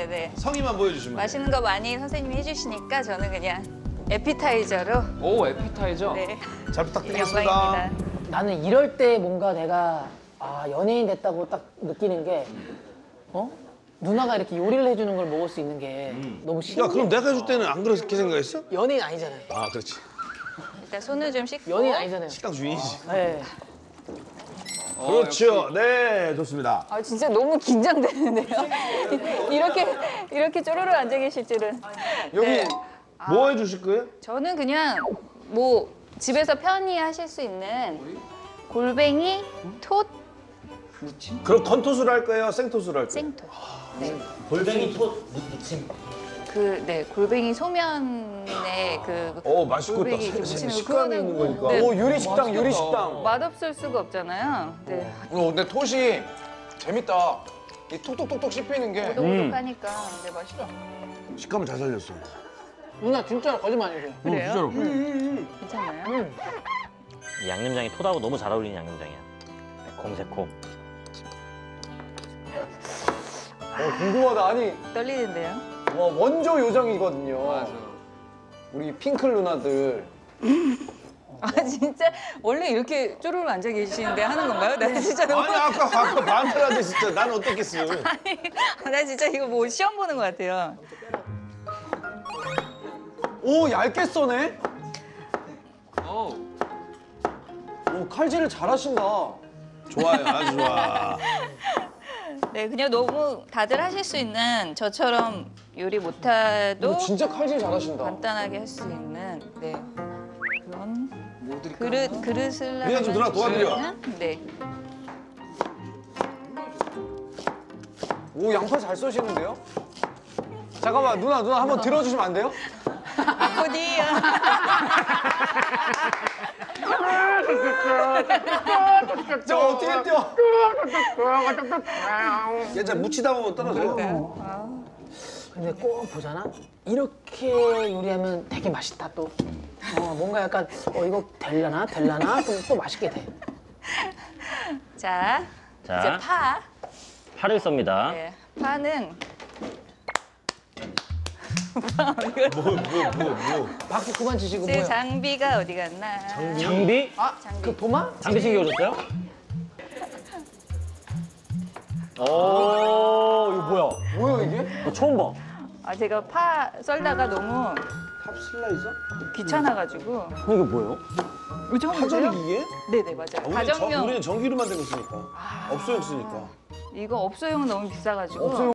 네네. 성의만 보여주시면 맛있는 거 많이 선생님이 해주시니까 저는 그냥 에피타이저로. 오, 에피타이저? 네. 잘 부탁드리겠습니다. 영광입니다. 나는 이럴 때 뭔가 내가 연예인 됐다고 딱 느끼는 게 누나가 이렇게 요리를 해주는 걸 먹을 수 있는 게 너무 신기해. 야, 그럼 내가 해줄 때는 안 그렇게 생각했어? 연예인 아니잖아요. 아, 그렇지. 일단 손을 좀 씻고. 연예인 아니잖아요. 식당 주인이지. 네. 그렇죠. 네, 좋습니다. 아 진짜 너무 긴장되는데요. 이렇게 쪼르르 앉아 계실 줄은. 여기 네. 뭐 해주실 거예요? 저는 그냥 뭐 집에서 편히 하실 수 있는 골뱅이, 톳, 그럼 건토수를 할 거예요? 생토수를 할 거예요? 생토. 네. 골뱅이 톳 무침. 네, 골뱅이 소면에 맛있겠다. 골뱅이 이렇게 묻히는 거. 식감이 있는 거니까. 네, 오, 유리식당, 유리식당. 맛없을 수가 없잖아요. 네. 근데 톳이 재밌다. 이 톡톡톡톡 씹히는 게. 오독오독하니까 네, 맛있어. 식감을 잘 살렸어. 누나 진짜 거짓말 아니세요? 그래요? 괜찮아요? 이 양념장이 톳하고 너무 잘 어울리는 양념장이야. 새콤새콤. 궁금하다. 아니, 떨리는데요? 원조 요정이거든요. 맞아. 우리 핑클 누나들. 아 진짜 원래 이렇게 쪼르르 앉아 계시는데 하는 건가요? 나 진짜 너무 아니, 아까 반대라는데 진짜 난 어떻겠어. 나 진짜 이거 뭐 시험 보는 것 같아요. 오, 얇게 써네? 오. 오, 칼질을 잘하신다. 좋아요, 아주 좋아. 네, 그냥 너무 다들 하실 수 있는 저처럼 요리 못해도 오, 진짜 칼질 잘하신다. 간단하게 할 수 있는 그런 뭐 드릴까? 그릇을 우리가 좀 누나 도와드려. 네. 오, 양파 잘 써시는데요? 잠깐만, 누나 한번 들어주시면 안 돼요? 어디요? 저 어떻게 뛰어? 얘자 묻히다 보면 떨어져요. 근데 꼭 보잖아? 이렇게 요리하면 되게 맛있다 또. 뭔가 약간 이거 될라나? 그럼 또 맛있게 돼. 자, 자. 이제 파. 파를 썹니다. 네, 파는 박수 그만 치시고 제 뭐야? 장비가 어디 갔나? 장비? 장비. 그 도마? 장비 챙겨오셨어요? 오, 이거 뭐야? 뭐야, 이게? 나 처음 봐. 아 제가 파 썰다가 너무 탑 슬라이서? 귀찮아가지고. 이게 뭐예요? 요즘 보세요? 파전기 이게? 네네 맞아요. 가정용. 우리는 전기로만 되고 있으니까. 업소용 쓰니까. 이거 업소용은 너무 비싸가지고. 없어요.